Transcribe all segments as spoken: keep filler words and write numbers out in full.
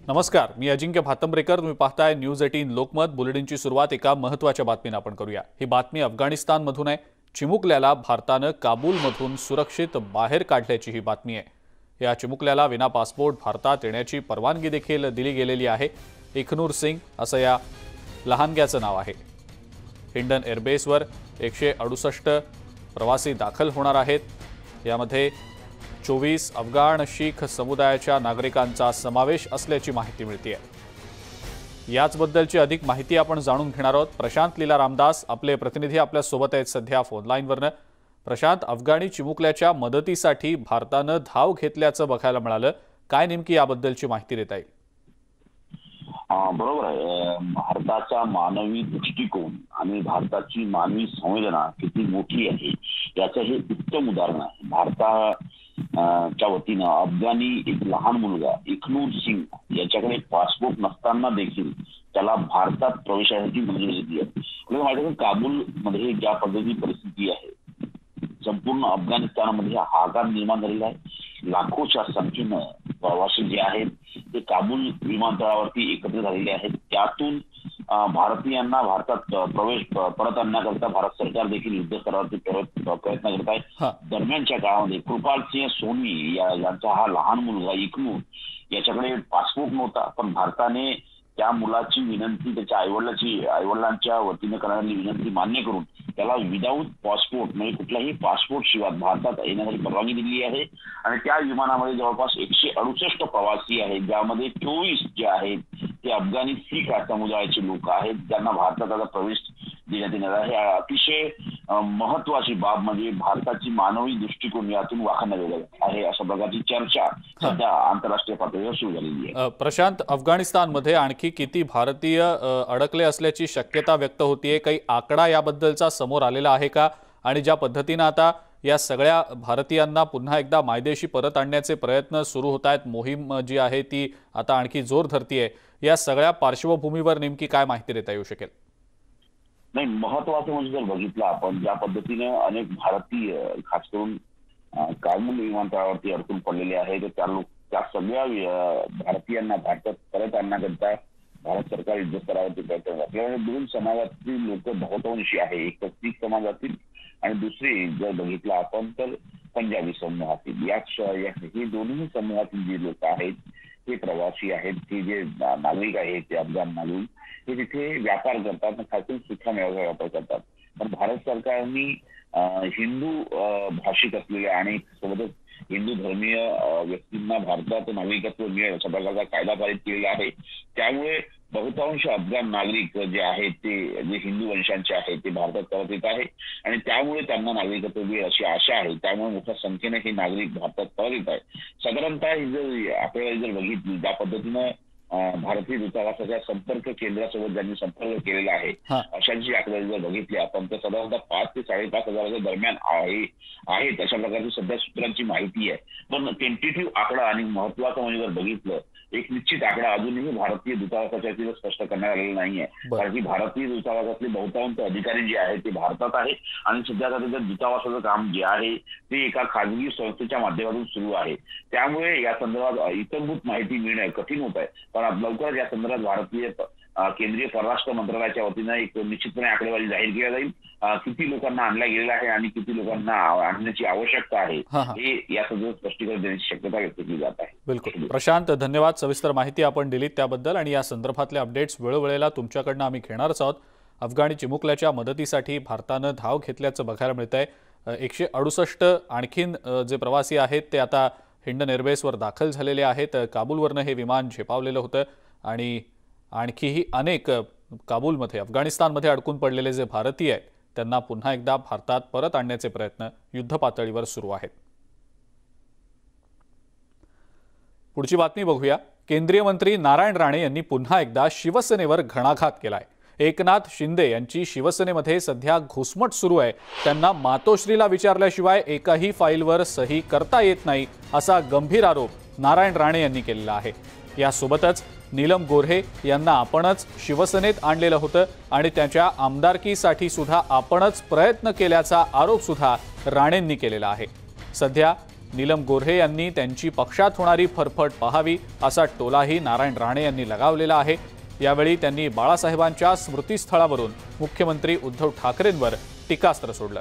नमस्कार, मी अजिंक्य भातंब्रेकर. तुम्ही पाहताय न्यूज अठरा लोकमत. बुलेटिनची सुरुवात एका महत्त्वाच्या बातमीने आपण करूया. ही बातमी अफगाणिस्तानमधून आहे. चिमुकल्याला भारताने काबूलमधून सुरक्षित बाहेर काढल्याची ही बातमी आहे. या चिमुकल्याला विना पासपोर्ट भारतात येण्याची परवानगी देखील दिली गेलेली आहे. इखनूर सिंग असं या लहानग्याचं नाव आहे. हिंडन एअरबेसवर एकशे अडुसष्ट प्रवासी दाखल होणार आहेत. यामध्ये चोवीस अफगाण शीख समुदायाच्या नागरिकांचा समावेश असल्याची माहिती मिळते आहे. याचबद्दलची अधिक माहिती आपण जाणून घेणार आहोत. प्रशांत लीला रामदास आपले प्रतिनिधी आपल्या सोबत आहेत सध्या फोन लाईनवरनं. प्रशांत, अफगाणी चिमुकल्याच्या मदतीसाठी भारतानं धाव घेतल्याचं बघायला मिळालं. काय नेमकी याबद्दलची माहिती देता येईल? बरोबर आहे. भारताचा मानवी दृष्टिकोन आणि भारताची मानवी संवेदना किती मोठी आहे याचं हे उत्तम उदाहरण आहे. भारता च्या वतीनं अफगाणी एक लहान मुलगा इखनूर सिंग याच्याकडे पासपोर्ट नसताना देखील त्याला भारतात प्रवेशासाठी मंजुरी दिली आहे. म्हणजे माझ्याकडे काबूल मध्ये ज्या पद्धतीची परिस्थिती आहे, संपूर्ण अफगाणिस्तानमध्ये हाहाकार निर्माण झालेला आहे. लाखोच्या संख्येनं प्रवासी जे आहेत ते काबूल विमानतळावरती एकत्र झालेले आहेत. त्यातून भारतीयांना भारतात प्रवेश परत आणण्याकरता भारत सरकार देखील युद्धस्तरावरती प्रयत्न करत आहे. दरम्यानच्या काळामध्ये कृपाल सिंह सोनी यांचा हा लहान मुलगा इखनूर याच्याकडे पासपोर्ट नव्हता, पण भारताने त्या मुलाची विनंती त्याच्या आईवडिलाची आईवडिलांच्या वतीने करणारी विनंती मान्य करून त्याला विदाऊट पासपोर्ट म्हणजे कुठल्याही पासपोर्ट शिवाय भारतात येण्यासाठी परवानगी दिली आहे. आणि त्या विमानामध्ये जवळपास एकशे अडुसष्ट प्रवासी आहेत, ज्यामध्ये चोवीस जे आहेत ते अफगाणी शीख समुदायाचे लोक आहेत, ज्यांना भारतात आता प्रवेश देण्यात येणार आहे. अतिशय महत्वाची बाब म्हणजे भारताची मानवी दृष्टिकोन यातून वाखाणलेला आहे अशा प्रकारची चर्चा सध्या आंतरराष्ट्रीय पातळीवर सुरू झालेली आहे. प्रशांत, अफगाणिस्तानमध्ये आणखी किती भारतीय अडकले असल्याची शक्यता व्यक्त होतीये? काही आकडा याबद्दलचा समोर आलेला आहे का? आणि ज्या पद्धतीने आता या सगळ्या भारतीयांना पुन्हा एकदा मायदेशी परत आणण्याचे प्रयत्न सुरू होत आहेत, मोहीम जी आहे ती आता आणखी जोर धरतीये, या सगळ्या पार्श्वभूमीवर नेमकी काय माहिती देता येऊ शकेल? नाही, महत्वाचं म्हणजे जर बघितलं आपण ज्या पद्धतीने अनेक भारतीय खास करून काबूल विमानतळावरती अडकून पडलेले आहेत, त्या लोक त्या सगळ्या भारतीयांना भारतात परत आणण्याकरता भारत सरकार युद्धस्तरावरती प्रयत्न करतात. आपल्याकडे दोन समाजातील लोक बहुतांशी आहे, एक तर शीख समाजातील आणि दुसरी जर बघितलं आपण तर पंजाबी समूहातील. या हे दोन्ही समूहातील जे लोक आहेत ते प्रवासी आहेत, ते जे नागरिक आहेत ते अफगाण नागरिक हे तिथे व्यापार करतात, खास करून सुखा मेळाव्याचा व्यापार करतात. पण भारत सरकारने हिंदू भाषिक असलेल्या आणि सोबतच हिंदू धर्मीय व्यक्तींना भारतात नागरिकत्व मिळेल अशा प्रकारचा कायदा पारित केलेला आहे. त्यामुळे बहुतांश अफगाण नागरिक जे आहेत ते जे हिंदू वंशांचे आहेत ते भारतात परत येत आहे आणि त्यामुळे त्यांना नागरिकत्व मिळेल अशी आशा आहे. त्यामुळे मोठ्या संख्येने हे नागरिक भारतात परत येत आहे. साधारणतः जर आपल्याला जर बघितली ज्या पद्धतीनं भारतीय दूतावासाच्या संपर्क केंद्रासोबत ज्यांनी संपर्क केलेला आहे अशांची आकडेवारी जर बघितली आपण तर साधारणतः पाच ते साडेपाच हजाराच्या दरम्यान आहे आहेत अशा प्रकारची सध्या सूत्रांची माहिती आहे. पण टेंटेटिव्ह आकडा आणि महत्वाचं म्हणजे जर बघितलं एक निश्चित आकडा अजूनही भारतीय दूतावासाच्या तिथे स्पष्ट करण्यात आलेला नाहीये. कारण की भारतीय दूतावासातले बहुतांश अधिकारी जे आहेत ते भारतात आहे आणि सध्या त्याचं दूतावासाचं काम जे आहे ते एका खाजगी संस्थेच्या माध्यमातून सुरू आहे. त्यामुळे या संदर्भात इतरभूत माहिती मिळणं कठीण होत आहे. पण लवकरच या संदर्भात भारतीय केंद्रीय परराष्ट्र मंत्रालयाच्या वतीनं एक निश्चितपणे आकडेवारी जाहीर केली जाईल. किती लोकांना आणला गेलेला आहे आणि किती लोकांना आणण्याची आवश्यकता आहे हे या संदर्भात स्पष्टीकरण देण्याची शक्यता व्यक्त केली जात आहे. बिलकुल प्रशांत, धन्यवाद. सविस्तर माहिती आपण दिलीत त्याबद्दल आणि या संदर्भातले अपडेट्स वेळोवेळेला तुमच्याकडनं आम्ही घेणारच आहोत. अफगाणी चिमुकल्याच्या मदतीसाठी भारतानं धाव घेतल्याचं बघायला मिळतंय. एकशे अडुसष्ट आणखीन जे प्रवासी आहेत ते आता हिंडन एअरबेसवर दाखल झालेले आहेत. काबूलवरनं हे विमान झेपावलेलं होतं आणि आणखीही अनेक काबूलमध्ये अफगाणिस्तानमध्ये अडकून पडलेले जे भारतीय आहेत त्यांना पुन्हा एकदा भारतात परत आणण्याचे प्रयत्न युद्धपातळीवर सुरू आहेत. पुढची बातमी बघूया. केंद्रीय मंत्री नारायण राणे यांनी पुन्हा एकदा शिवसेनेवर घणाघात केलाय. एकनाथ शिंदे यांची शिवसेनेमध्ये सध्या घुसमट सुरू आहे. त्यांना मातोश्रीला विचारल्याशिवाय एकाही फाईलवर सही करता येत नाही असा गंभीर आरोप नारायण राणे यांनी केलेला आहे. यासोबतच नीलम गोऱ्हे यांना आपणच शिवसेनेत आणलेलं होतं आणि त्याच्या आमदारकीसाठी सुद्धा आपणच प्रयत्न केल्याचा आरोप सुद्धा राणेंनी केलेला आहे. सध्या नीलम गोऱ्हे यांनी त्यांची पक्षात होणारी फरफट पाहावी असा टोलाही नारायण राणे यांनी लगावलेला आहे। यावेळी त्यांनी बाळासाहेबांच्या स्मृतीस्थळावरून मुख्यमंत्री उद्धव ठाकरेंवर टीकास्त्र सोडलं।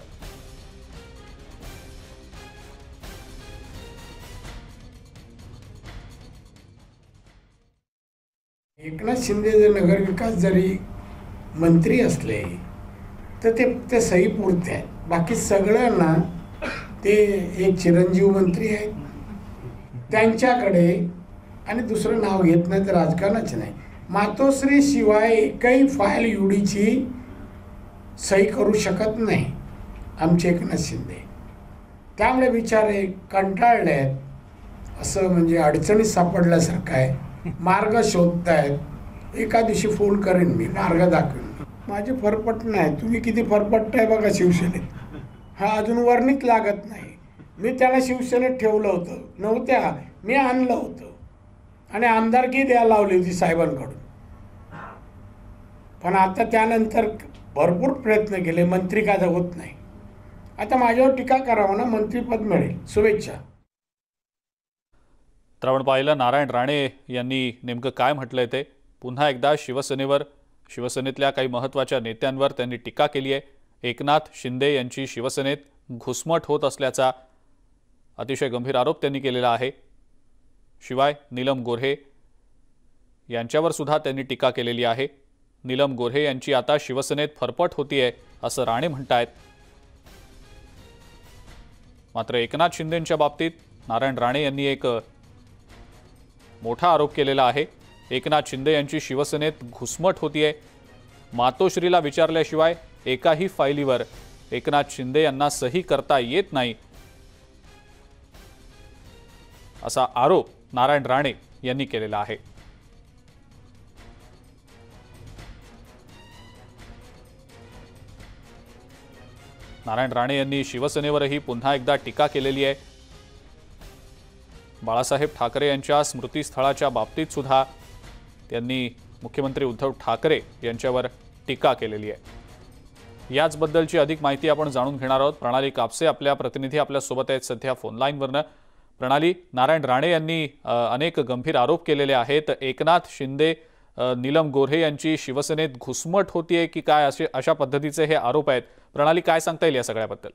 एकनाथ शिंदे जर नगरविकास जरी मंत्री असले तर ते ते सही पुरते आहेत, बाकी सगळ्यांना ते एक चिरंजीव मंत्री आहेत त्यांच्याकडे, आणि दुसरं नाव घेत नाही तर राजकारणच नाही, मातोश्री शिवाय एकही फाईल युडीची सही करू शकत नाही आमचे एकनाथ शिंदे। त्यामुळे बिचारे कंटाळले आहेत, असं म्हणजे अडचणीत सापडल्यासारखं आहे, मार्ग शोधतायत। एका दिवशी फोन करेन मी, मार्ग दाखवेन। माझे फरफट नाही, तुम्ही किती फरफटताय बघा शिवसेनेत, हा अजून वर्णित लागत नाही। मी त्याला शिवसेनेत ठेवलं होतं, नव्हत्या मी आणलं होतं आणि आमदारकी द्यायला लावली होती साहेबांकडून, पण आता त्यानंतर भरपूर प्रयत्न केले, मंत्री काय होत नाही। आता माझ्यावर टीका करावं ना, मंत्रीपद मिळेल, शुभेच्छा। तर आपण पाहिलं नारायण राणे यांनी नेमकं काय म्हटलंय ते। पुन्हा एकदा शिवसेनेवर, शिवसेनेतल्या काही महत्त्वाच्या नेत्यांवर त्यांनी टीका केली आहे। एकनाथ शिंदे यांची शिवसेनेत घुसमट होत असल्याचा अतिशय गंभीर आरोप त्यांनी केलेला आहे। शिवाय नीलम गोऱ्हे यांच्यावर सुद्धा त्यांनी टीका केलेली आहे। नीलम गोऱ्हे यांची आता शिवसेनेत फरफट होतीये असं राणे म्हणतायत। मात्र एकनाथ शिंदेंच्या बाबतीत नारायण राणे यांनी एक मोठा आरोप केलेला आहे। एकनाथ शिंदे यांची शिवसेनेत घुसमट होतीये, मातोश्रीला विचारल्याशिवाय एकाही फाईलीवर एकनाथ शिंदे यांना सही करता येत नाही असा आरोप नारायण राणे यांनी केलेला आहे। नारायण राणे यांनी शिवसेनेवरही पुन्हा एकदा टीका केलेली आहे। बाळासाहेब ठाकरे यांच्या स्मृतीस्थळाच्या बाबतीत सुद्धा त्यांनी मुख्यमंत्री उद्धव ठाकरे यांच्यावर टीका केलेली आहे। याचबद्दलची अधिक माहिती आपण जाणून घेणार आहोत। प्रणाली कापसे आपल्या प्रतिनिधी आपल्या सोबत आहेत सध्या फोनलाईनवरनं। प्रणाली, नारायण राणे यांनी अनेक गंभीर आरोप केलेले आहेत। एकनाथ शिंदे, नीलम गोऱ्हे यांची शिवसेनेत घुसमट होतीये की काय, असे अशा पद्धतीचे हे आरोप आहेत। प्रणाली, काय सांगता येईल या सगळ्याबद्दल?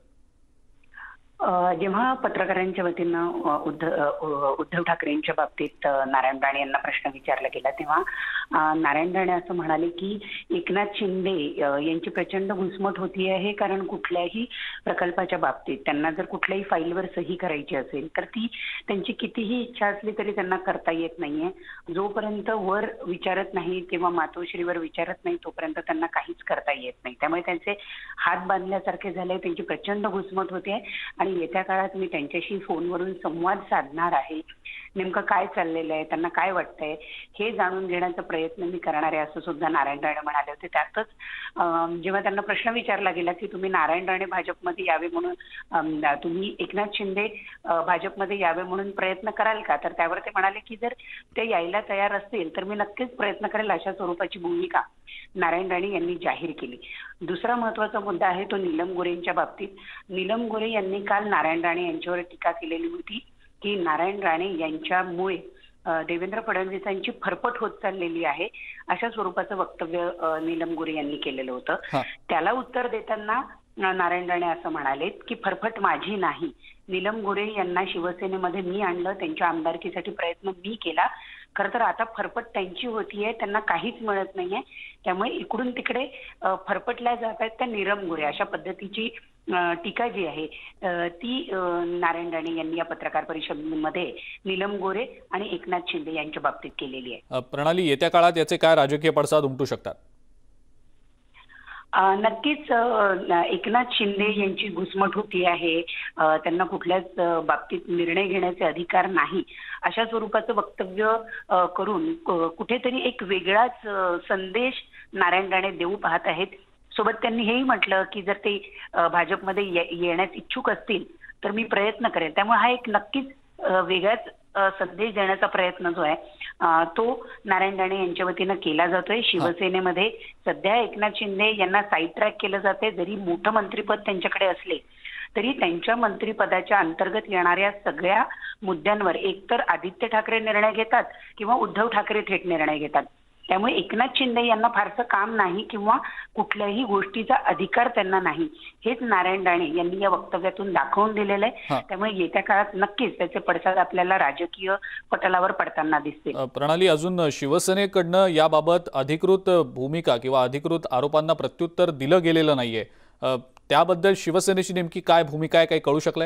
जेव्हा पत्रकारांच्या वतीनं उद्धव उद्धव ठाकरेंच्या बाबतीत नारायण राणे यांना प्रश्न विचारला गेला तेव्हा नारायण राणे असं म्हणाले की एकनाथ शिंदे यांची प्रचंड घुसमट होती आहे, कारण कुठल्याही प्रकल्पाच्या बाबतीत त्यांना जर कुठल्याही फाईलवर सही करायची असेल तर ती त्यांची कितीही इच्छा असली तरी त्यांना करता येत नाहीये। जोपर्यंत वर विचारत नाही किंवा मातोश्रीवर विचारत नाही तोपर्यंत त्यांना काहीच करता येत नाही। त्यामुळे त्यांचे हात बांधल्यासारखे झाले, त्यांची प्रचंड घुसमट होते आणि येत्या काळात मी त्यांच्याशी फोनवरून संवाद साधणार आहे। नेमकं काय चाललेलं आहे, त्यांना काय वाटतंय हे जाणून घेण्याचा प्रयत्न मी करणार आहे असं सुद्धा नारायण राणे म्हणाले होते। त्यातच जेव्हा त्यांना प्रश्न विचारला गेला की तुम्ही नारायण राणे भाजपमध्ये यावे म्हणून, तुम्ही एकनाथ शिंदे भाजपमध्ये यावे म्हणून प्रयत्न कराल का, तर त्यावर ते म्हणाले की जर ते यायला तयार असतील तर मी नक्कीच प्रयत्न करेल, अशा स्वरूपाची भूमिका नारायण राणे यांनी जाहीर केली। दुसरा महत्त्वाचा मुद्दा आहे तो नीलम गोऱ्हेंच्या बाबतीत। नीलम गोऱ्हे यांनी काल नारायण राणे यांच्यावर टीका केलेली होती की नारायण राणे यांच्यामुळे देवेंद्र फडणवीसांची फरफट होत चाललेली आहे, अशा स्वरूपाचं वक्तव्य नीलम गोऱ्हे यांनी केलेलं होतं। त्याला उत्तर देताना नारायण राणे असं म्हणाले की फरफट माझी नाही, नीलम गोऱ्हे यांना शिवसेनेमध्ये मी आणलं, त्यांच्या आमदारकीसाठी प्रयत्न मी केला, खरं तर आता फरफट त्यांची होतीये, त्यांना काहीच मिळत नाहीये, त्यामुळे इकडून तिकडे फरफटल्या जात आहेत त्या नीलम गोऱ्हे, अशा पद्धतीची टीका जी आहे ती नारायण राणे यांनी या पत्रकार परिषदेमध्ये नीलम गोऱ्हे आणि एकनाथ शिंदे यांच्या बाबतीत केलेली आहे। प्रणाली, येत्या काळात याचे काय राजकीय पडसाद उमटू शकतात? नक्कीच एकनाथ शिंदे यांची घुसमट होती आहे, त्यांना कुठल्याच बाबतीत निर्णय घेण्याचे अधिकार नाही, अशा स्वरूपाचं वक्तव्य करून कुठेतरी एक वेगळाच संदेश नारायण राणे देऊ पाहत आहेत। सोबत त्यांनी हेही म्हटलं की जर ते भाजपमध्ये येण्यास इच्छुक असतील तर मी प्रयत्न करेन। त्यामुळे हा एक नक्कीच वेगळाच संदेश देण्याचा प्रयत्न जो आहे तो नारायण राणे यांच्या वतीनं केला जातोय। शिवसेनेमध्ये सध्या एकनाथ शिंदे यांना साईड ट्रॅक केलं जाते, जरी मोठं मंत्रिपद त्यांच्याकडे असले तरी त्यांच्या मंत्रिपदाच्या अंतर्गत येणाऱ्या सगळ्या मुद्द्यांवर एकतर आदित्य ठाकरे निर्णय घेतात किंवा उद्धव ठाकरे थेट निर्णय घेतात. त्यामुळे एकनाथ शिंदे यांना फारसं काम नाही किंवा कुठल्याही गोष्टीचा अधिकार त्यांना नाही, हेच नारायण राणे यांनी या वक्तव्यातून दाखवून दिलेलं आहे. त्यामुळे येत्या काळात नक्कीच त्याचे पडसाद आपल्याला राजकीय पटलावर पडताना दिसतील. प्रणाली, अजून शिवसेनेकडनं याबाबत अधिकृत भूमिका किंवा अधिकृत आरोपांना प्रत्युत्तर दिलं गेलेलं नाहीये, त्याबद्दल शिवसेनेची नेमकी काय भूमिका आहे, काही कळू शकलंय?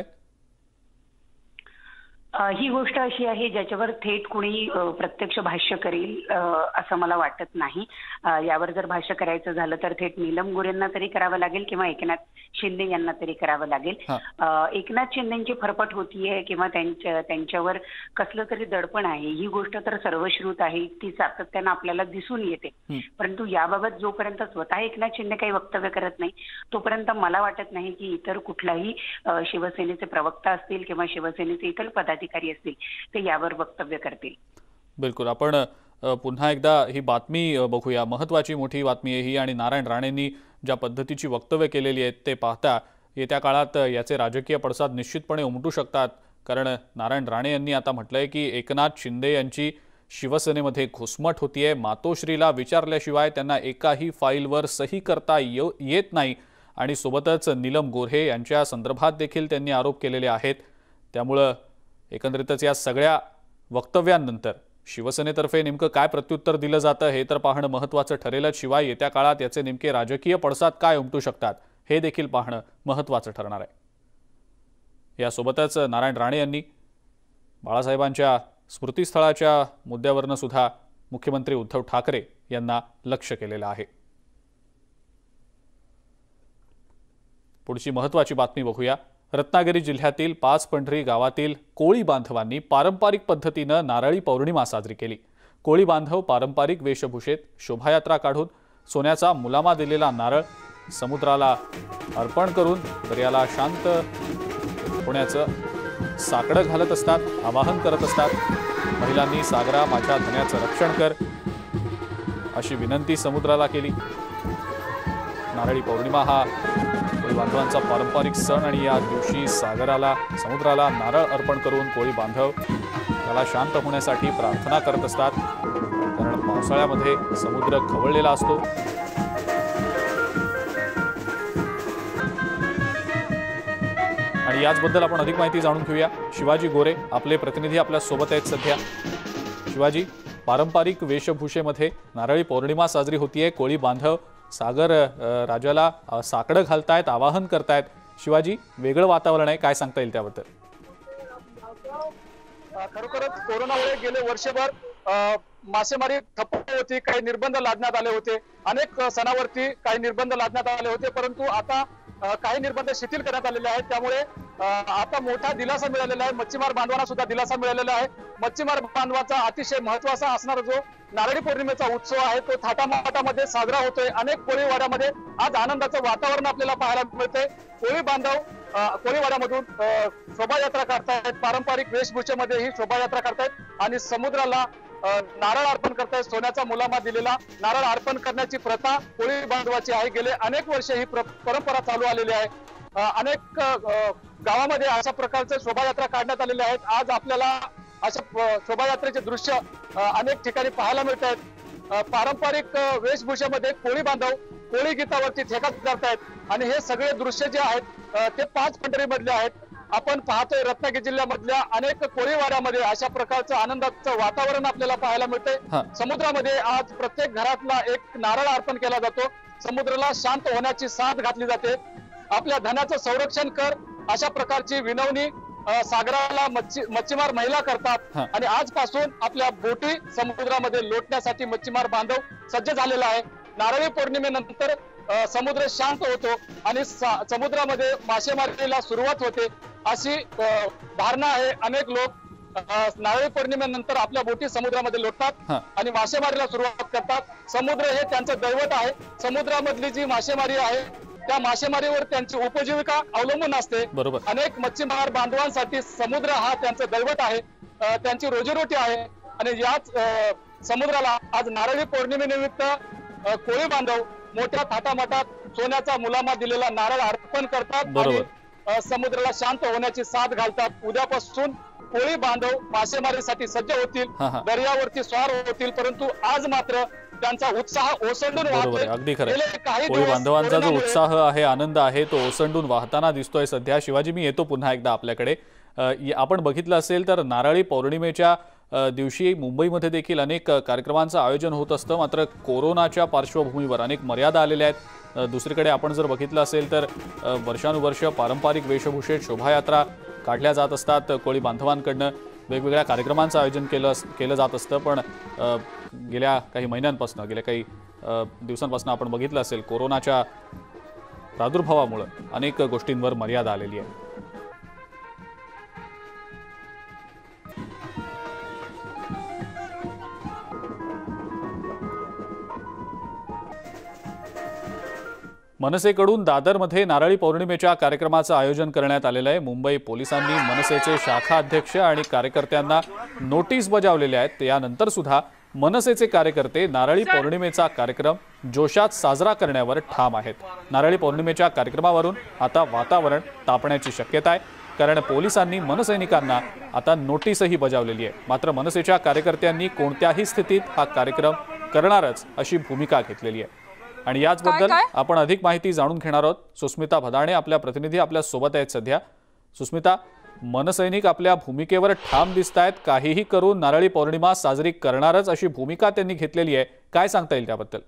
ही गोष्ट अशी आहे ज्याच्यावर थेट कुणी प्रत्यक्ष भाष्य करेल असं मला वाटत नाही. यावर जर भाष्य करायचं झालं तर थेट नीलम गोऱ्हेंना तरी करावं लागेल किंवा एकनाथ शिंदे यांना तरी करावं लागेल. एकनाथ शिंदेची फरफट होतीये किंवा त्यांच्या त्यांच्यावर कसलं तरी दडपण आहे, ही गोष्ट तर सर्वश्रुत आहे, ती सातत्यानं आपल्याला दिसून येते. परंतु याबाबत जोपर्यंत स्वतः एकनाथ शिंदे काही वक्तव्य करत नाही तोपर्यंत मला वाटत नाही की इतर कुठलाही शिवसेनेचे प्रवक्ता असतील किंवा शिवसेनेचे इतर पदाधिकारी असतील ते यावर वक्तव्य करतील. बिलकुल. आपण पुन्हा एकदा ही बातमी बघूया, महत्त्वाची मोठी बातमी आहे ही, आणि नारायण राणेंनी ज्या पद्धतीची वक्तव्य केलेली आहेत ते पाहता येत्या काळात याचे राजकीय पडसाद निश्चितपणे उमटू शकतात. कारण नारायण राणे यांनी आता म्हटलंय की एकनाथ शिंदे यांची शिवसेनेमध्ये घुसमट होतीये, मातोश्रीला विचारल्याशिवाय त्यांना एकाही फाईलवर सही करता येत नाही, आणि सोबतच नीलम गोऱ्हे यांच्या संदर्भात देखील त्यांनी आरोप केलेले आहेत. त्यामुळं एकंदरीतच या सगळ्या वक्तव्यांनंतर शिवसेनेतर्फे नेमकं काय प्रत्युत्तर दिलं जातं हे तर पाहणं महत्त्वाचं ठरेलच. शिवाय येत्या काळात याचे नेमके राजकीय पडसाद काय उमटू शकतात हे देखील पाहणं महत्त्वाचं ठरणार आहे. यासोबतच नारायण राणे यांनी बाळासाहेबांच्या स्मृतीस्थळाच्या मुद्द्यावरनं सुद्धा मुख्यमंत्री उद्धव ठाकरे यांना लक्ष्य केलेलं आहे. पुढची महत्त्वाची बातमी बघूया. रत्नागिरी जिल्ह्यातील पाचपंढरी गावातील कोळी बांधवांनी पारंपरिक पद्धतीनं नारळी पौर्णिमा साजरी केली. कोळी बांधव पारंपरिक वेशभूषेत शोभायात्रा काढून सोन्याचा मुलामा दिलेला नारळ समुद्राला अर्पण करून दर्याला शांत होण्याचं साकडं घालत असतात, आवाहन करत असतात. महिलांनी सागरा माझ्या धन्याचं रक्षण कर अशी विनंती समुद्राला केली. नारळी पौर्णिमा हा कोळी बांधवांचा पारंपरिक सण, आणि या दिवशी सागराला समुद्राला नारळ अर्पण करून कोळी बांधव त्याला शांत होण्यासाठी प्रार्थना करत असतात. कारण पावसाळ्यामध्ये समुद्र खवळलेला असतो. आणि याचबद्दल आपण अधिक माहिती जाणून घेऊया. शिवाजी गोरे आपले प्रतिनिधी आपल्या सोबत आहेत सध्या. शिवाजी, पारंपरिक वेशभूषेमध्ये नारळी पौर्णिमा साजरी होतीये, कोळी बांधव सागर राजाला साकडं घालतायत, आवाहन करतायत. शिवाजी, वेगळं वातावरण आहे, काय सांगता येईल त्याबद्दल? खरोखरच कोरोनामुळे गेले वर्षभर मासेमारी ठप्प होती, काही निर्बंध लादण्यात आले होते, अनेक सणावरती काही निर्बंध लादण्यात आले होते, परंतु आता काही निर्बंध शिथिल करण्यात आलेले आहेत. त्यामुळे आता मोठा दिलासा मिळालेला आहे. मच्छीमार बांधवांना सुद्धा दिलासा मिळालेला आहे. मच्छीमार बांधवाचा अतिशय महत्वाचा असणारा जो नारळी पौर्णिमेचा उत्सव आहे तो थाटामाटामध्ये साजरा होतोय. अनेक कोळीवाड्यामध्ये आज आनंदाचं वातावरण आपल्याला पाहायला मिळतंय. कोळी बांधव कोळीवाड्यामधून शोभायात्रा करतायत, पारंपरिक वेशभूषेमध्ये ही शोभायात्रा करतायत आणि समुद्राला नारळ अर्पण करतायत. सोन्याचा मुलामा दिलेला नारळ अर्पण करण्याची प्रथा कोळी बांधवाची आहे. गेले अनेक वर्ष ही परंपरा चालू आलेली आहे. अनेक गावामध्ये अशा प्रकारचे शोभायात्रा काढण्यात आलेल्या आहेत. आज आपल्याला अशा शोभायात्रेचे दृश्य अनेक ठिकाणी पाहायला मिळत आहेत. पारंपरिक वेशभूषेमध्ये कोळी बांधव कोळी गीतावरती ठेका करतायत आणि हे सगळे दृश्य जे आहेत ते पाचपंढरी मधले आहेत. आपण पाहतोय रत्नागिरी जिल्ह्यामधल्या अनेक कोळीवाड्यामध्ये अशा प्रकारचं आनंदाचं वातावरण आपल्याला पाहायला मिळतंय. समुद्रामध्ये आज प्रत्येक घरातला एक नारळ अर्पण केला जातो. समुद्राला शांत होण्याची साथ घातली जाते. आपल्या धनाचं संरक्षण कर अशा प्रकारची विनवणी सागराला मच्छी मच्छीमार महिला करतात आणि आजपासून आपल्या बोटी समुद्रामध्ये लोटण्यासाठी मच्छीमार बांधव सज्ज झालेला आहे. नारळी पौर्णिमेनंतर समुद्र शांत होतो आणि समुद्रामध्ये मासेमारीला सुरुवात होते अशी धारणा आहे. अनेक लोक नारळी पौर्णिमेनंतर आपल्या बोटी समुद्रामध्ये लोटतात आणि मासेमारीला सुरुवात करतात. समुद्र हे त्यांचं दैवत आहे. समुद्रामधली जी मासेमारी आहे त्या मासेमारीवर त्यांची उपजीविका अवलंबून असते. बरोबर. अनेक मच्छीमार बांधवांसाठी समुद्र हा त्यांचं दैवत आहे, त्यांची रोजीरोटी आहे आणि याच समुद्राला आज नारळी पौर्णिमेनिमित्त कोळी बांधव मोठ्या थाटामाटात सोन्याचा मुलामा दिलेला नारळ अर्पण करतात आणि अ, समुद्राला शांत होण्याची साथ घालतात। उद्यापासून कोळी बांधव मासेमारीसाठी सज्ज होतील, हा, हा. दर्यावरती स्वार होतील, परंतु आज मात्र त्यांचा उत्साह ओसंडून बरोबर वाहतोय। आहे, अगदी खरं गेले आहे। काही कोळी दिवस बांधवांचा जो कोरोनामुळे उत्साह आहे, आनंद आहे, तो ओसंडून वाहताना दिसतोय सध्या। शिवाजी, मी येतो पुन्हा एकदा आपल्याकडे। अ, य- आपण बघितलं असेल तर नारळी पौर्णिमेच्या अ, दिवशी मुंबईमध्ये देखील अनेक अ, कार्यक्रमांचं आयोजन होत असतं, मात्र कोरोनाच्या पार्श्वभूमीवर अनेक मर्यादा आलेल्या आहेत। अ, दुसरीकडे आपण जर बघितलं असेल तर अ, वर्षानुवर्ष पारंपरिक वेशभूषेत शोभायात्रा काढल्या जात असतात। कोळी बांधवांकडनं वेगवेगळ्या कार्यक्रमांचं आयोजन केलं केलं जात असतं, पण अ, गेल्या काही महिन्यांपासून गेल्या काही अ, दिवसांपासून आपण बघितलं असेल कोरोनाच्या प्रादुर्भावामुळे अनेक गोष्टींवर मर्यादा आलेली आहे। मनसेकडून दादरमध्ये नारळी पौर्णिमेच्या कार्यक्रमाचं आयोजन करण्यात आलेलं आहे। मुंबई पोलिसांनी मनसेचे शाखा अध्यक्ष आणि कार्यकर्त्यांना नोटीस बजावलेल्या आहेत। यानंतर सुद्धा मनसेचे कार्यकर्ते नारळी पौर्णिमेचा कार्यक्रम जोशात साजरा करण्यावर ठाम आहेत। नारळी पौर्णिमेच्या कार्यक्रमावरून आता वातावरण तापण्याची शक्यता आहे, कारण पोलिसांनी मनसैनिकांना आता नोटीसही बजावलेली आहे। मात्र मनसेच्या कार्यकर्त्यांनी कोणत्याही स्थितीत हा कार्यक्रम करणारच अशी भूमिका घेतलेली आहे। आणि याचबद्दल आपण अधिक माहिती जाणून घेणार आहोत। सुस्मिता भदाणे आपल्या प्रतिनिधी आपल्या सोबत आहेत सध्या। सुस्मिता, मनसैनिक आपल्या भूमिकेवर ठाम दिसत आहेत, काहीही करून नारळी पौर्णिमा साजरी करणारच अशी भूमिका त्यांनी घेतलेली आहे, काय सांगता येईल त्याबद्दल?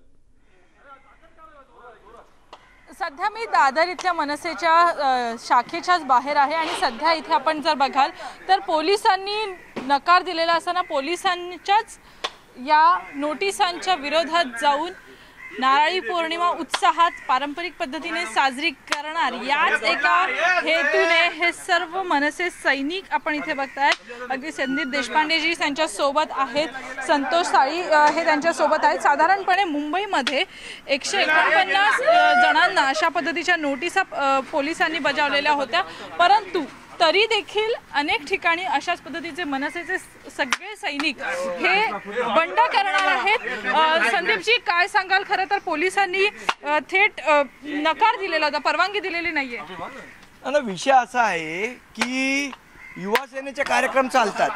सध्या मी दादर इथल्या मनसेच्या शाखेच्याच बाहेर आहे आणि सध्या इथे आपण जर बघाल तर पोलिसांनी नकार दिलेला असताना पोलिसांच्याच या नोटिसांच्या विरोधात जाऊन नारळी पौर्णिमा उत्साहात पारंपरिक पद्धतीने साजरी करणार याच एका हेतूने हे सर्व मनसे सैनिक आपण इथे बघताय। अगदी संदीप देशपांडेजी त्यांच्या सोबत आहेत, संतोष साळी हे त्यांच्या सोबत आहेत। साधारणपणे मुंबईमध्ये एकशे एकोणपन्नास जणांना अशा पद्धतीच्या नोटिसा पोलिसांनी बजावलेल्या होत्या, परंतु तरी देखील अनेक ठिकाणी अशाच पद्धतीचे मनसेचे सगळे सैनिक हे बंड करणार आहेत। संदीपजी, काय सांगाल? खरं तर पोलिसांनी थेट नकार दिलेला होता, परवानगी दिलेली नाहीये। आणि विषय असा आहे की युवा सेनेचे कार्यक्रम चालतात,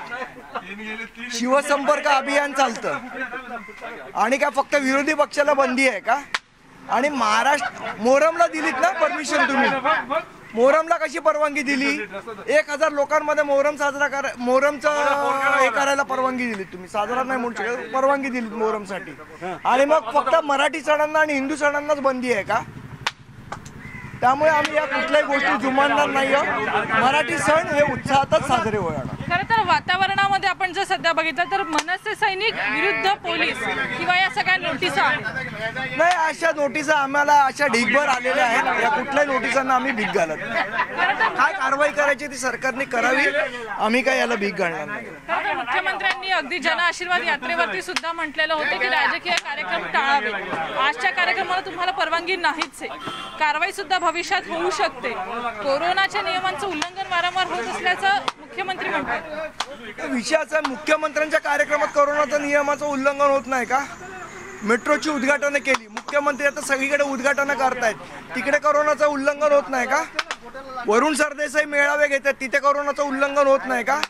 शिवसंपर्क अभियान चालतं आणि काय फक्त विरोधी पक्षाला बंदी आहे का? आणि महाराष्ट्र मोहरमला दिलीत ना परमिशन तुम्ही? मोहरमला कशी परवानगी दिली? एक हजार लोकांमध्ये मोहरम साजरा कर मोहरमचं हे करायला परवानगी दिली तुम्ही, साजरा नाही म्हणू शकत, परवानगी दिली मोहरमसाठी। आणि मग फक्त मराठी सणांना आणि हिंदू सणांनाच बंदी आहे का? त्यामुळे आम्ही या कुठल्याही गोष्टी जुमानणार नाही आहोत। मराठी सण हे उत्साहातच साजरे होणार। खरं तर वातावरणामध्ये आपण जर सध्या बघितलं तर मनसे सैनिक विरुद्ध पोलीस किंवा या सगळ्या नोटिसा नाही, अशा नोटिसा आम्हाला अशा ढीगभर आलेल्या आहेत, या कुठल्याही नोटिसांना आम्ही भीक घालत नाही। काय कारवाई करायची ती सरकारने करावी, आम्ही काय याला भीक घालणार नाही। मुख्यमंत्र्यांनी अगदी जन आशीर्वाद यात्रेवरती सुद्धा म्हटलेलं होतं की राजकीय कार्यक्रम टाळावे। आजच्या कार्यक्रमाला तुम्हाला परवानगी नाहीच आहे, कारवाई सुद्धा भविष्यात होऊ शकते। कोरोनाच्या नियमांचं उल्लंघन वारंवार होत असल्याचं मुख्यमंत्री म्हणतात। विषयाचा मुख्यमंत्र्यांच्या कार्यक्रमात कोरोनाच्या नियमाचं उल्लंघन होत नाही का? मेट्रोची उद्घाटन केली, मुख्यमंत्री आता सगळीकडे उद्घाटन करतायत, तिकडे कोरोनाचं उल्लंघन होत नाही का? वरुण सरदेसाई मेळावे घेतात, तिथे कोरोनाचं उल्लंघन होत नाही का?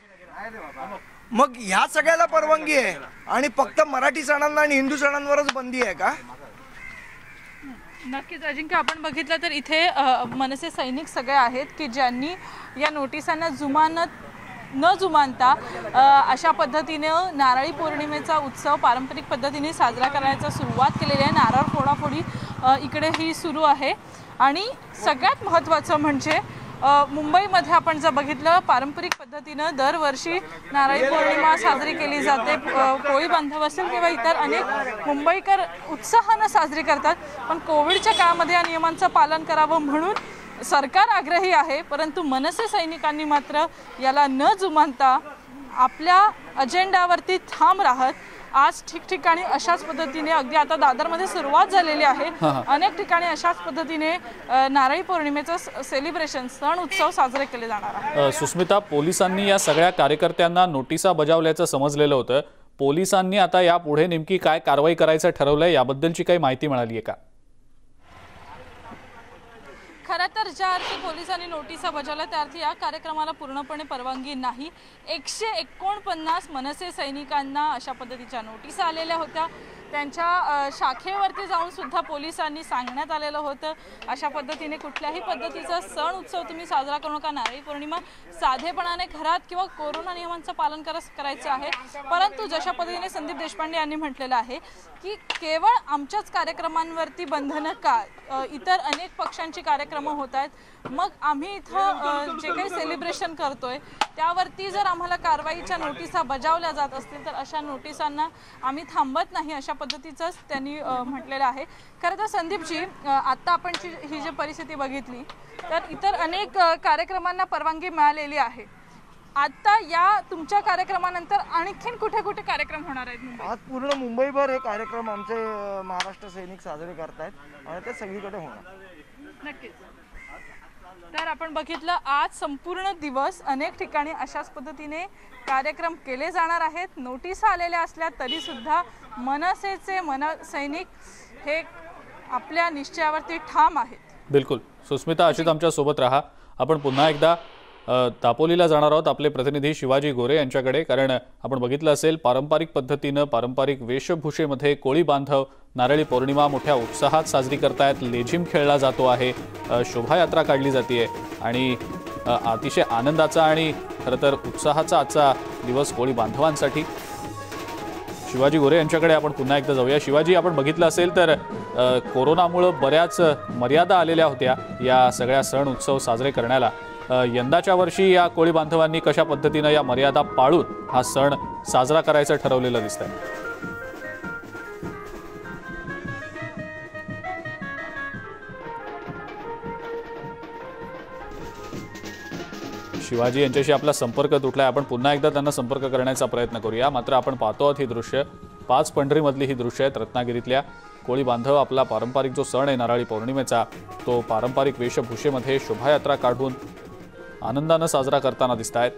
मग ह्या सगळ्याला परवानगी आहे आणि फक्त मराठी सणांना आणि हिंदू सणांवरच बंदी आहे का? नक्कीच अजिंक्य, आपण बघितलं तर इथे मनसे सैनिक सगळे आहेत की ज्यांनी या नोटिसांना जुमानत न जुमानता अशा पद्धतीने नारळी पौर्णिमेचा उत्सव पारंपरिक पद्धतीने साजरा करण्याचा सुरुवात केलेली आहे। नारळ फोडाफोडी इकडे ही सुरू आहे आणि सगळ्यात महत्त्वाचं म्हणजे मुंबईमध्ये आपण जर बघितलं पारंपरिक पद्धतीनं दरवर्षी नारळी पौर्णिमा साजरी केली जाते। कोळी बांधव असेल किंवा इतर अनेक मुंबईकर उत्साहानं साजरी करतात, पण कोविडच्या काळामध्ये या नियमांचं पालन करावं म्हणून सरकार आग्रही आहे, परंतु मनसे सैनिकांनी मात्र याला न जुमानता आपल्या अजेंडावरती ठाम राहत आज ठिकठिकाणी अशाच पद्धतीने अगदी आता दादरमध्ये सुरुवात झालेली आहे, अनेक ठिकाणी अशाच पद्धतीने नारळी पौर्णिमेचं सेलिब्रेशन सण उत्सव साजरे केले जाणार आहे। सुस्मिता, पोलिसांनी या सगळ्या कार्यकर्त्यांना नोटिसा बजावल्याचं समजलेलं होतं, पोलिसांनी आता यापुढे नेमकी काय कारवाई करायचं ठरवलंय याबद्दलची काही माहिती मिळाली आहे का? खरं खरं तर ज्या अर्थी पोलिसांनी नोटिसा बजावल्या त्या अर्थी या कार्यक्रमाला पूर्णपणे परवानगी नाही। एकशे एकोणपन्नास मनसे सैनिकांना अशा पद्धतीच्या नोटिसा आलेल्या होत्या। त्यांच्या शाखेवरती जाऊन सुद्धा पोलिसांनी सांगण्यात आलेलं होतं अशा पद्धतीने कुठल्याही पद्धतीचा सण उत्सव तुम्ही साजरा करू नका। नारळी पौर्णिमा साधेपणाने घरात किंवा कोरोना नियमांचं पालन करायचं आहे। परंतु जशा पद्धतीने संदीप देशपांडे यांनी म्हटलेलं आहे की केवळ आमच्याच कार्यक्रमांवरती बंधनं का, इतर अनेक पक्षांची कार्यक्रम होत आहेत, मग आम्ही इथं जे काही सेलिब्रेशन करतोय त्यावरती जर आम्हाला कारवाईच्या नोटिसा बजावल्या जात असतील तर अशा नोटिसांना आम्ही थांबत नाही अशा पद्धतीचंच त्यांनी म्हटलेलं आहे। खरं तर संदीपजी, आता आपण ही जी परिस्थिती बघितली तर इतर अनेक कार्यक्रमांना परवानगी मिळालेली आहे। आता या तुमच्या कार्यक्रमानंतर आणखीन कुठे कुठे कार्यक्रम होणार आहेत? आज पूर्ण मुंबईभर हे कार्यक्रम आमचे महाराष्ट्र सैनिक साजरे करतायत आणि ते सगळीकडे होणार। नक्कीच। तर आपण बघितलं आज संपूर्ण दिवस अनेक ठिकाणी अशाच पद्धतीने कार्यक्रम केले जाणार आहेत। नोटिसा आलेल्या असल्या तरी सुद्धा मनसेचे मन सैनिक हे आपल्या निश्चयावरती ठाम आहेत। बिलकुल सुस्मिता, अशीच आमच्या सोबत राहा। आपण पुन्हा एकदा दापोलीला जाणार आहोत आपले प्रतिनिधी शिवाजी गोरे यांच्याकडे, कारण आपण बघितलं असेल पारंपरिक पद्धतीनं पारंपरिक वेशभूषेमध्ये कोळी बांधव नारळी पौर्णिमा मोठ्या उत्साहात साजरी करतायत। लेझिम खेळला जातो आहे, शोभायात्रा काढली जाते आणि अतिशय आनंदाचा आणि खरं तर उत्साहाचा आजचा दिवस कोळी बांधवांसाठी। शिवाजी गोरे यांच्याकडे आपण पुन्हा एकदा जाऊया। शिवाजी, आपण बघितलं असेल तर कोरोनामुळे बऱ्याच मर्यादा आलेल्या होत्या या सगळ्या सण उत्सव साजरे करण्याला। यंदाच्या वर्षी या कोळी बांधवांनी कशा पद्धतीने या मर्यादा पाळून हा सण साजरा करायचं ठरवलेलं दिसतंय? शिवाजी यांच्याशी आपला संपर्क तुटलाय, आपण पुन्हा एकदा त्यांना संपर्क करण्याचा प्रयत्न करूया। मात्र आपण पाहतो आहोत ही दृश्य पाच पंढरीमधली ही दृश्य आहेत। रत्नागिरीतल्या कोळी बांधव आपला पारंपरिक जो सण आहे नारळी पौर्णिमेचा तो पारंपरिक वेशभूषेमध्ये शोभायात्रा काढून आनंदाने साजरा करताना दिसत आहेत।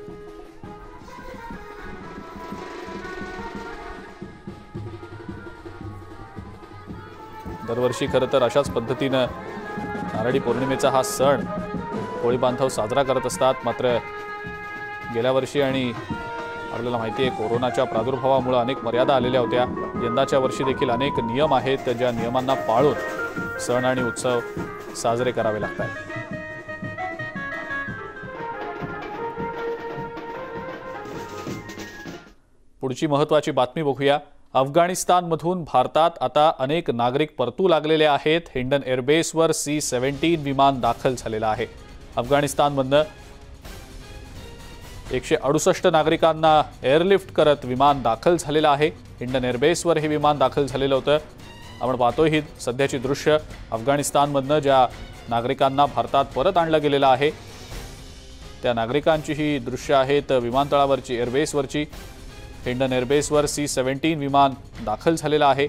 दरवर्षी खरं तर अशाच पद्धतीनं नारळी पौर्णिमेचा हा सण कोळी बांधव साजरा करत असतात। मात्र गेल्या वर्षी आणि आपल्याला माहिती आहे कोरोनाच्या प्रादुर्भावामुळे अनेक मर्यादा आलेल्या होत्या। यंदाच्या वर्षी देखील अनेक नियम आहेत ज्या नियमांना पाळून सण आणि उत्सव साजरे करावे लागतात। पुढची महत्त्वाची बातमी बघूया। अफगाणिस्तानमधून भारतात आता अनेक नागरिक परतू लागलेले आहेत। हिंडन एअरबेसवर सी सेव्हन्टीन विमान दाखल झालेलं आहे। अफगाणिस्तानमधनं एकशे अडुसष्ट नागरिकांना एअरलिफ्ट करत विमान दाखल झालेलं आहे। हिंडन एअरबेसवर हे विमान दाखल झालेलं होतं। आपण पाहतोय ही सध्याची दृश्य अफगाणिस्तानमधनं ज्या नागरिकांना भारतात परत आणलं गेलेलं आहे त्या नागरिकांची ही दृश्य आहेत विमानतळावरची, एअरबेसवरची। हिंडन एअरबेसवर सी सेव्हन्टीन विमान दाखल झालेलं आहे।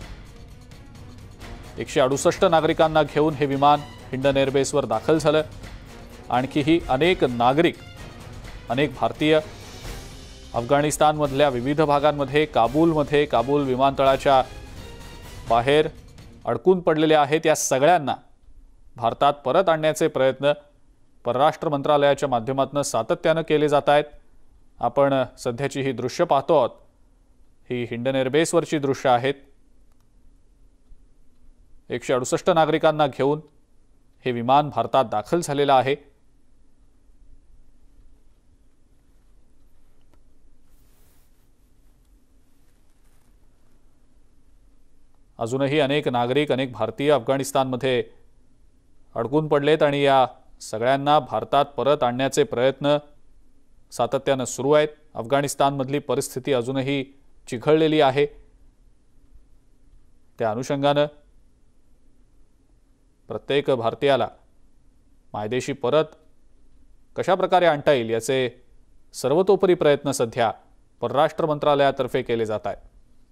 एकशे अडुसष्ट नागरिकांना घेऊन हे विमान हिंडन एअरबेसवर दाखल झालं। आणखीही अनेक नागरिक, अनेक भारतीय अफगाणिस्तानमधल्या विविध भागांमध्ये, काबूलमध्ये, काबूल विमानतळाच्या बाहेर अडकून पडलेले आहेत। या सगळ्यांना भारतात परत आणण्याचे प्रयत्न परराष्ट्र मंत्रालयाच्या माध्यमातून सातत्याने केले जात आहेत। आपण सध्याची ही दृश्य पाहतो आहोत, ही हिंडन एअरबेसवरची दृश्य आहेत। एकशे अडुसष्ट नागरिकांना घेऊन हे विमान भारतात दाखल झालेलं आहे। अजूनही अनेक नागरिक, अनेक भारतीय अफगाणिस्तानमध्ये अडकून पडलेत आणि या सगळ्यांना भारतात परत आणण्याचे प्रयत्न सातत्याने सुरू आहेत। अफगाणिस्तानमधली परिस्थिती अजूनही चिघळलेली आहे। त्या अनुषंगाने प्रत्येक भारतीयाला मायदेशी परत कशा प्रकारे आणता येईल याचे सर्वतोपरी प्रयत्न सध्या परराष्ट्र मंत्रालयातर्फे केले जात आहेत।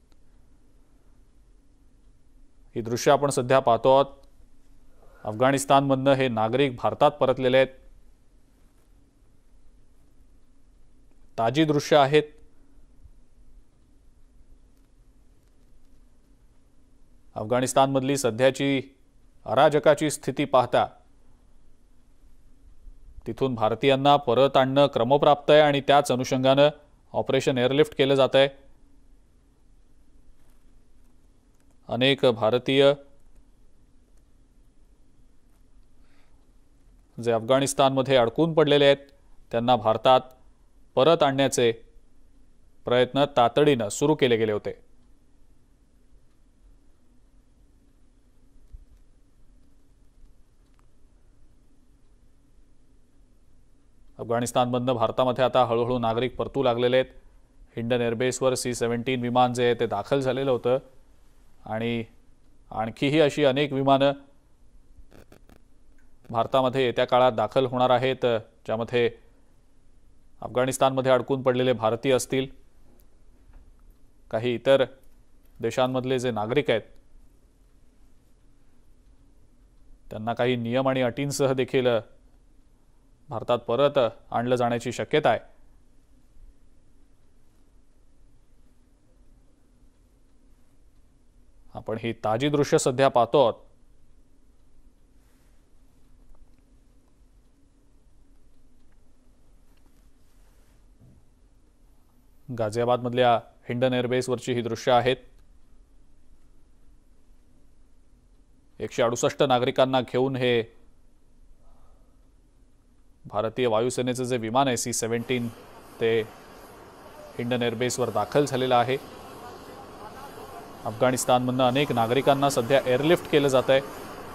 ही दृश्य आपण सध्या पाहतो आहोत। अफगाणिस्तानमधनं हे नागरिक भारतात परतलेले आहेत। ताजी दृश्य आहेत। अफगाणिस्तानमधली सध्याची अराजकाची स्थिती पाहता तिथून भारतीयांना परत आणणं क्रमप्राप्त आहे आणि त्याच अनुषंगानं ऑपरेशन एअरलिफ्ट केलं जात आहे। अनेक भारतीय जे अफगाणिस्तानमध्ये अडकून पडलेले आहेत त्यांना भारतात परत आणण्याचे प्रयत्न तातडीनं सुरू केले गेले होते। अफगाणिस्तानमधनं भारतामध्ये आता हळूहळू नागरिक परतू लागलेले आहेत। हिंडन एअरबेसवर सी सेव्हन्टीन विमान जे आहे ते दाखल झालेलं होतं आणि आणखीही अशी अनेक विमानं भारतामध्ये येत्या काळात दाखल होणार आहेत, ज्यामध्ये अफगाणिस्तानमध्ये अडकून पडलेले भारतीय असतील, काही इतर देशांमधले जे नागरिक आहेत त्यांना काही नियम आणि अटींसह देखील भारतात परत आणलं जाण्याची शक्यता आहे। आपण ही ताजी दृश्य सध्या पाहतो आहोत। गाझियाबाद मधल्या हिंडन एअरबेसवरची ही दृश्य आहेत। एकशे अडुसष्ट नागरिकांना घेऊन हे भारतीय वायुसेनेचे जे विमान आहे सी सेव्हन्टीन ते हिंडन एअरबेसवर दाखल झालेलं आहे। अफगाणिस्तानमधनं अनेक नागरिकांना सध्या एअरलिफ्ट केलं जात आहे।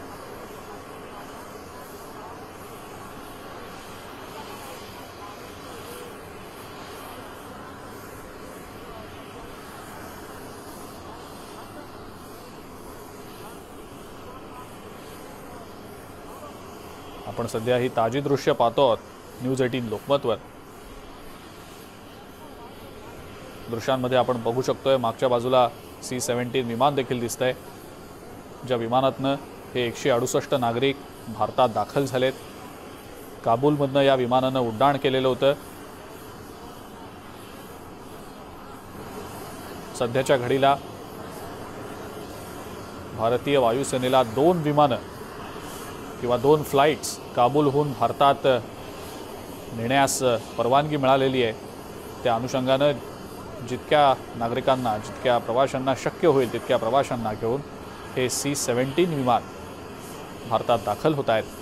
आपण सध्या ही ताजी दृश्य पाहतो आहोत न्यूज एटीन लोकमतवर। दृश्यांमध्ये आपण बघू शकतोय मागच्या बाजूला सी सेव्हन्टीन विमान देखील दिसतंय, ज्या विमानातनं हे एकशे अडुसष्ट नागरिक भारतात दाखल झालेत। काबूलमधनं या विमानानं उड्डाण केलेलं होतं। सध्याच्या घडीला भारतीय वायुसेनेला दोन विमानं किंवा दोन फ्लाइट्स काबूलहून भारतात नेण्यास परवानगी मिळालेली आहे। त्या अनुषंगानं जितक्या नागरिकांना जितक्या प्रवाशांना शक्य होईल तितक्या प्रवाशांना घेऊन हे सी सेव्हन्टीन विमान भारतात दाखल होत आहेत।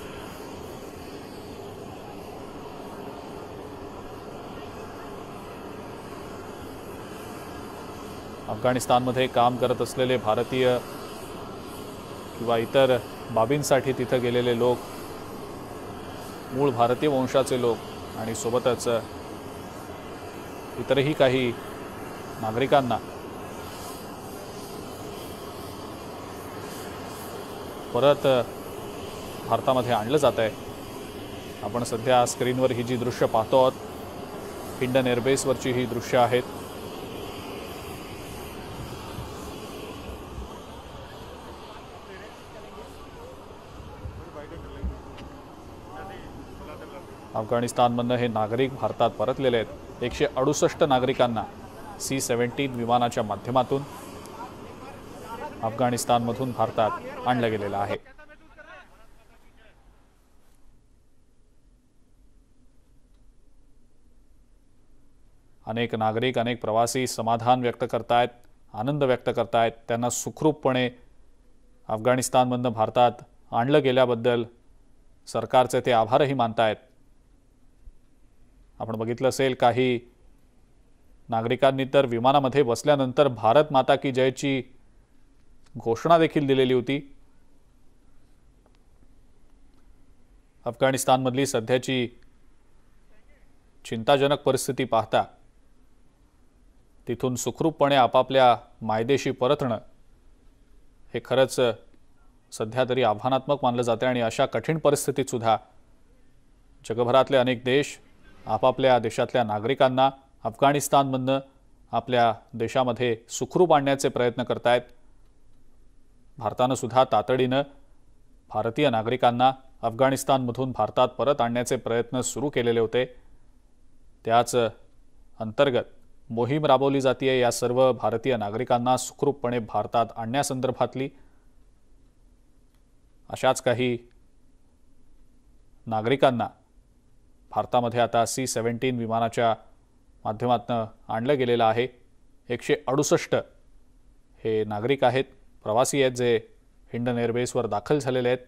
अफगाणिस्तानमध्ये काम करत असलेले भारतीय किंवा इतर बाबींसाठी तिथे गेलेले लोक, मूळ भारतीय वंशाचे लोक आणि सोबतच इतरही काही नागरिकांना परत भारतामध्ये आणलं जात आहे। आपण सध्या स्क्रीनवर ही जी दृश्य पाहतो आहोत हिंडन एअरबेसवरची ही दृश्य आहेत। अफगाणिस्तानमधनं हे नागरिक भारतात परतलेले आहेत। एकशे अडुसष्ट नागरिकांना सी सेव्हन्टीन विमानाच्या माध्यमातून अफगाणिस्तानमधून भारतात आणलं गेलेलं आहे। अनेक नागरिक अनेक प्रवासी समाधान व्यक्त करतायत, आनंद व्यक्त करतायत। त्यांना सुखरूपपणे अफगाणिस्तानमधनं भारतात आणलं गेल्याबद्दल सरकारचे ते आभारही मानतायत। आपण बघितलं असेल काही नागरिकांनी तर विमानामध्ये बसल्यानंतर भारत माता की जयची घोषणा देखील दिलेली होती। अफगाणिस्तानमधली सध्याची चिंताजनक परिस्थिती पाहता तिथून सुखरूपपणे आपापल्या मायदेशी परतणं हे खरंच सध्या तरी आव्हानात्मक मानलं जाते आणि अशा कठीण परिस्थितीत सुद्धा जगभरातले अनेक देश आपापल्या देशातल्या नागरिकांना अफगाणिस्तानमधनं आपल्या देशामध्ये सुखरूप आणण्याचे प्रयत्न करतायत। भारतानं सुद्धा तातडीनं भारतीय नागरिकांना अफगाणिस्तानमधून भारतात परत आणण्याचे प्रयत्न सुरू केलेले होते। त्याच अंतर्गत मोहीम राबवली जाते या सर्व भारतीय नागरिकांना सुखरूपपणे भारतात आणण्यासंदर्भातली। अशाच काही नागरिकांना भारतामध्ये आता सी सेव्हन्टीन विमानाच्या माध्यमातून आणलं गेलेलं आहे। एकशे अडुसष्ट हे नागरिक आहेत, प्रवासी आहेत जे हिंडन एअरबेसवर दाखल झालेले आहेत।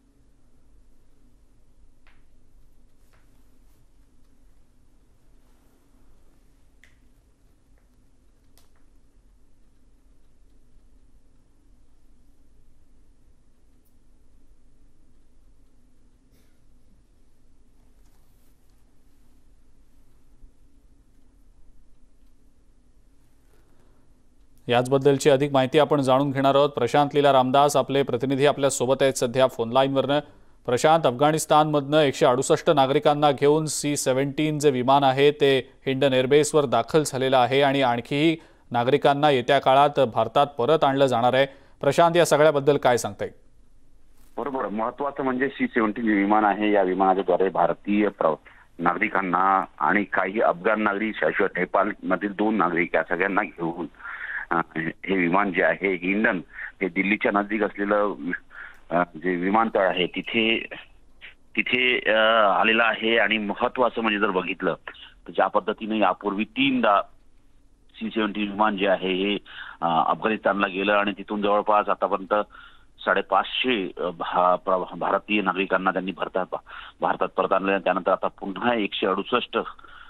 याचबद्दलची अधिक माहिती आपण जाणून घेणार आहोत। प्रशांत लीला रामदास आपले प्रतिनिधी आपल्या सोबत आहेत सध्या फोन लाईनवरनं। प्रशांत, अफगाणिस्तानमधनं एकशे अडुसष्ट नागरिकांना घेऊन सी सेव्हन्टीन जे विमान आहे ते हिंडन एअरबेसवर दाखल झालेलं आहे आणि आणखीही नागरिकांना येत्या काळात भारतात परत आणलं जाणार आहे। प्रशांत, या सगळ्याबद्दल काय सांगता येईल? बरोबर, महत्वाचं म्हणजे सी सेव्हन्टीन विमान आहे। या विमानाद्वारे भारतीय नागरिकांना आणि काही अफगाण नागरिक, शाश्वत नेपाळ मधील दोन नागरिक या सगळ्यांना घेऊन हे विमान जे आहे हिंडन हे दिल्लीच्या नजीक असलेलं जे विमानतळ आहे तिथे तिथे आलेलं आहे। आणि महत्वाचं म्हणजे जर बघितलं तर ज्या पद्धतीने यापूर्वी तीनदा सी सेव्हन्टीन विमान जे आहे हे अफगाणिस्तानला गेलं आणि तिथून जवळपास आतापर्यंत साडेपाचशे भारतीय नागरिकांना त्यांनी भारतात भारतात परत आणले। त्यानंतर आता पुन्हा एकशे अडुसष्ट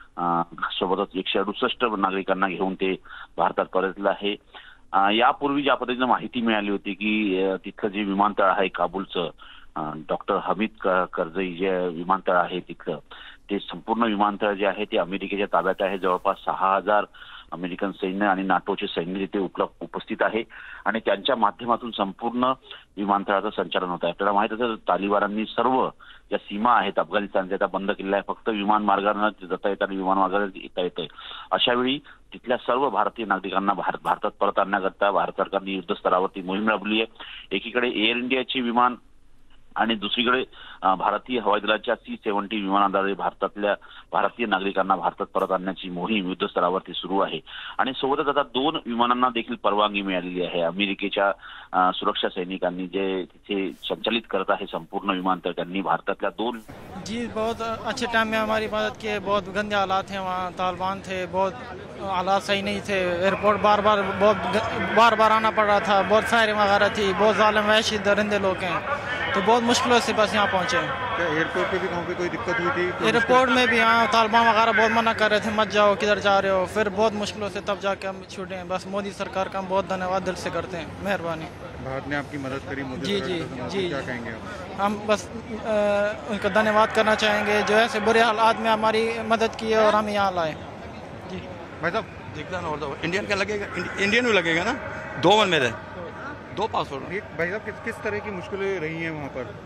सोबतच एकशे अडुसष्ट नागरिकांना घेऊन ते भारतात परतलं आहे। यापूर्वी ज्या पद्धतीने माहिती मिळाली होती की तिथलं जे विमानतळ आहे काबूलचं डॉक्टर हमीद करझई जे विमानतळ आहे तिथलं ते संपूर्ण विमानतळ जे आहे ते अमेरिकेच्या ताब्यात आहे। जवळपास सहा हजार अमेरिकन सैन्य आणि नाटोचे सैन्य तिथे उपलब्ध उपस्थित आहे आणि त्यांच्या माध्यमातून संपूर्ण विमानतळाचं संचालन होत आहे। आपल्याला माहित असेल तालिबानांनी सर्व ज्या सीमा आहेत अफगाणिस्तानच्या त्या बंद केलेल्या आहे, फक्त विमान मार्गाने जाता येत आणि विमान मार्गाने येता येतंय। अशा वेळी तिथल्या सर्व भारतीय नागरिकांना भारत भारतात परत आणण्याकरता भारत सरकारने युद्ध स्तरावरती मोहीम राबवली आहे। एकीकडे एअर इंडियाची विमान आणि दुसरीकडे भारतीय हवाई दलाच्या सी सेव्हन्टीन विमानाद्वारे भारतातल्या भारतीय नागरिकांना भारतात परत आणण्याची मोहीम युद्ध स्तरावरती सुरू आहे। आणि सोबतच आता दोन विमानांना देखील परवानगी मिळालेली आहे। अमेरिकेच्या सुरक्षा सैनिकांनी जे तिथे संचालित करत आहे संपूर्ण विमानतळ त्यांनी भारतातल्या दोन जी बहुत अच्छे टाइम में हमारी मदद किए। बहुत गंदे हालात थे, वहाँ तालिबान थे, बहुत हालात सही नहीं थे। एयरपोर्ट बार बार बहुत बार बार आना पड़ रहा था, बहुत फायरिंग वगैरह थी, बहुत जालिम वहशी दरिंदे लोग हैं, तो बहुत मुश्किलों से बस यहाँ पहुँचे। क्या एयरपोर्ट पे भी कहीं पे कोई दिक्कत हुई थी? एयरपोर्ट में भी यहाँ तालिबान वगैरह बहुत मना कर रहे थे, मत जाओ, किधर जा रहे हो। फिर बहुत मुश्किलों से तब जाके हम छूटे। बस मोदी सरकार का हम बहुत धन्यवाद दिल से करते हैं, मेहरबानी। भारत ने आपकी मदद करी, मोदी जी जी जी क्या कहेंगे आप? हम बस उनका धन्यवाद करना चाहेंगे जो ऐसे बुरे हालात में हमारी मदद की और हम यहाँ लाए। जी भाई साहब, देखना ना, और इंडियन का लगेगा, इंडियन भी लगेगा ना, दो वन मेरे दो पासपोर्ट। भाई साहब, किस किस तरह की मुश्किलें रही हैं वहाँ पर?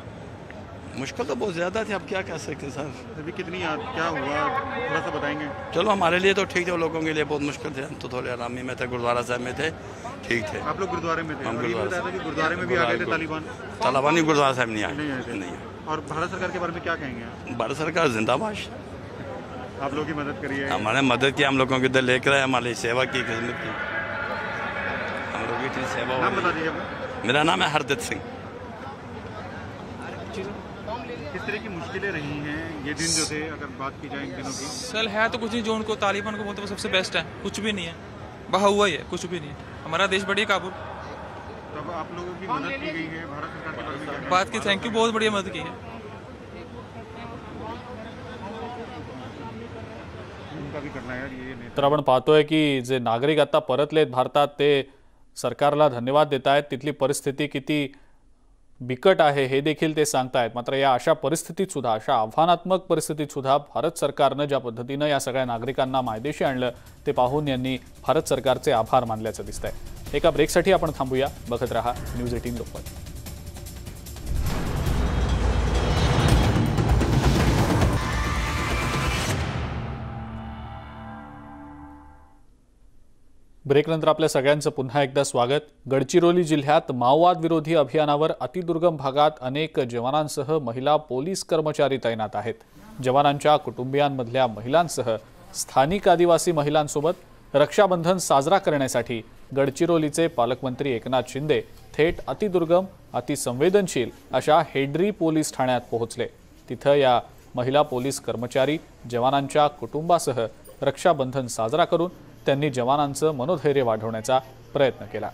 मुश्किल तो बहुत ज़्यादा थी, अब क्या कह सकते हैं सर। अभी कितनी क्या हुआ थोड़ा सा बताएंगे? चलो हमारे लिए तो ठीक थे, लोगों के लिए बहुत मुश्किल थे। हम तो थोड़े आरामी में थे, गुरुद्वारा साहब में थे, ठीक थे। आप लोग गुरुद्वारे में थे? हम और ये गुरुद्वारा बताया था कि गुरुद्वारे में भी आ गए थे तालिबान? तालिबान ही गुरुद्वारा साहब नहीं आए, नहीं आए थे। नहीं। और भारत सरकार के बारे में क्या कहेंगे आप? भारत सरकार जिंदाबाद, आप लोगों की मदद करिए। हमारे मदद की, हम लोगों की इधर लेकर आए, हमारी सेवा की, खिदमत की, हम लोगों की सेवा। नाम बता दीजिए अपना। मेरा नाम है हरदीप सिंह। किस तरह की मुश्किलें रही हैं ये दिन जो थे, अगर बात की जाए इन दिनों की? सर है तो कुछ नहीं, जो उनको तालिबान को बोलते वो सबसे बेस्ट है, कुछ भी नहीं है, बहा हुआ ही है, कुछ भी नहीं है। हमारा देश बढ़िया काबुल। तब आप लोगों की मदद की गई है, भारत सरकार के बारे में क्या बात की, थैंक यू, बहुत बढ़िया मदद की है। उनका भी करना है यार ये। तर आपण पाहतोय की जे नागरिक आता परतलेत भारतात ते सरकारला धन्यवाद देत आहेत। तिथली परिस्थिती किती बिकट आहे हे देखील ते सांगतायत। मात्र या अशा परिस्थितीत सुद्धा, अशा आव्हानात्मक परिस्थितीत सुद्धा भारत सरकारनं ज्या पद्धतीनं या सगळ्या नागरिकांना मायदेशी आणलं ते पाहून यांनी भारत सरकारचे आभार मानल्याचं दिसतंय। एका ब्रेकसाठी आपण थांबूया, बघत रहा न्यूज एटीन लोकमत। ब्रेकनंतर आपल्या सगळ्यांचं पुन्हा एकदा स्वागत। गडचिरोली जिल्ह्यात माओवाद विरोधी अभियानावर अतिदुर्गम भागात अनेक जवानांसह महिला पोलीस कर्मचारी तैनात आहेत। जवानांच्या कुटुंबियांमधल्या महिलांसह स्थानिक आदिवासी महिलांसोबत रक्षाबंधन साजरा करण्यासाठी गडचिरोलीचे पालकमंत्री एकनाथ शिंदे थेट अतिदुर्गम, अतिसंवेदनशील अशा हेड्री पोलीस ठाण्यात पोहोचले। तिथं या महिला पोलीस कर्मचारी जवानांच्या कुटुंबासह रक्षाबंधन साजरा करून त्यांनी जवानांचं मनोधैर्य वाढवण्याचा प्रयत्न केला।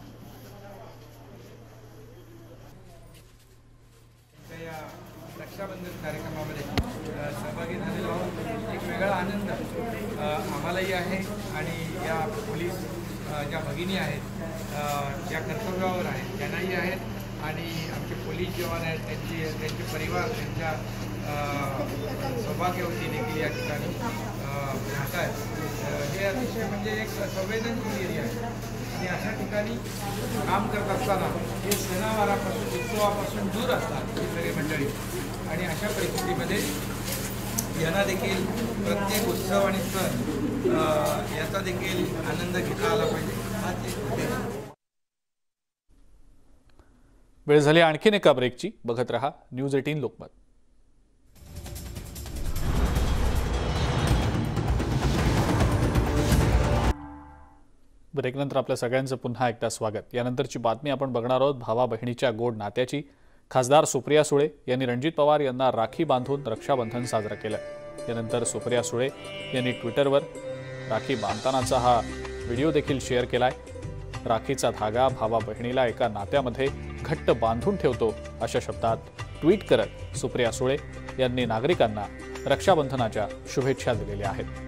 रक्षाबंधन कार्यक्रमामध्ये सहभागी झालेलो आहोत। एक वेगळा आनंद आम्हालाही आहे आणि या पोलीस ज्या भगिनी आहेत ज्या कर्तव्यावर आहेत त्यांनाही आहेत आणि आमचे पोलीस जवान आहेत त्यांची त्यांचे परिवार त्यांच्या सौभाग्यवती देखील या ठिकाणी राहत आहेत। हे अतिशय म्हणजे एक संवेदनशील एरिया आहे आणि अशा ठिकाणी काम करत असताना हे सणावारापासून उत्सवापासून दूर असतात ही सगळी मंडळी आणि अशा परिस्थितीमध्ये यांना देखील प्रत्येक उत्सव आणि सण याचा देखील आनंद घेता आला पाहिजे हाच एक उद्देश। वेळ झाली आणखीन एका ब्रेकची। बघत रहा न्यूज अठरा लोकमत। ब्रेकनंतर आपल्या सगळ्यांचं पुन्हा एकदा स्वागत। यानंतरची बातमी आपण बघणार आहोत भावा बहिणीच्या गोड नात्याची। खासदार सुप्रिया सुळे यांनी रणजित पवार यांना राखी बांधून रक्षाबंधन साजरा केलं। यानंतर सुप्रिया सुळे यांनी ट्विटरवर राखी बांधतानाचा हा व्हिडिओ देखील शेअर केलाय। राखीचा धागा भावा बहिणीला एका नात्यामध्ये घट्ट बांधून ठेवतो अशा शब्दात ट्विट करत सुप्रिया सुळे यांनी नागरिकांना रक्षाबंधनाच्या शुभेच्छा दिलेल्या आहेत।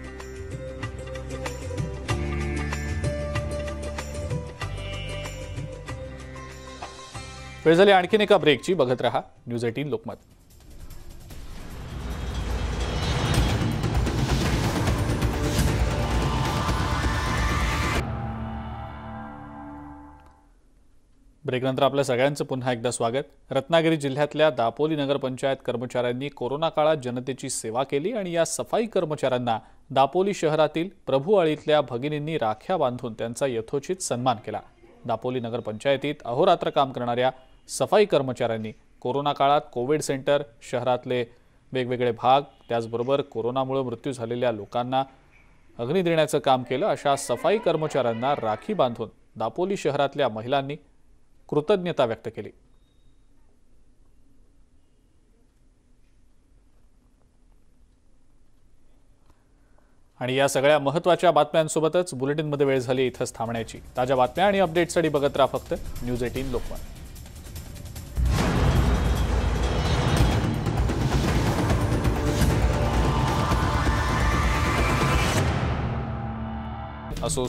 वेळ झाली आणखीन एका ब्रेकची। बघत रहा न्यूज अठरा लोकमत। ब्रेकनंतर आपल्या सगळ्यांचं पुन्हा एकदा स्वागत। रत्नागिरी जिल्ह्यातल्या दापोली नगरपंचायत कर्मचाऱ्यांनी कोरोना काळात जनतेची सेवा केली आणि या सफाई कर्मचाऱ्यांना दापोली शहरातील प्रभुआळीतल्या भगिनींनी राख्या बांधून त्यांचा यथोचित सन्मान केला। दापोली नगरपंचायतीत अहोरात्र काम करणाऱ्या सफाई कर्मचाऱ्यांनी कोरोना काळात कोविड सेंटर, शहरातले वेगवेगळे भाग, त्याचबरोबर कोरोनामुळे मृत्यू झालेल्या लोकांना अग्नी देण्याचं काम केलं। अशा सफाई कर्मचाऱ्यांना राखी बांधून दापोली शहरातल्या महिलांनी कृतज्ञता व्यक्त केली। आणि या सगळ्या महत्त्वाच्या बातम्यांसोबतच बुलेटिनमध्ये वेळ झाली इथंच थांबण्याची। ताज्या बातम्या आणि अपडेट्ससाठी बघत राहा फक्त न्यूज अठरा लोकमत।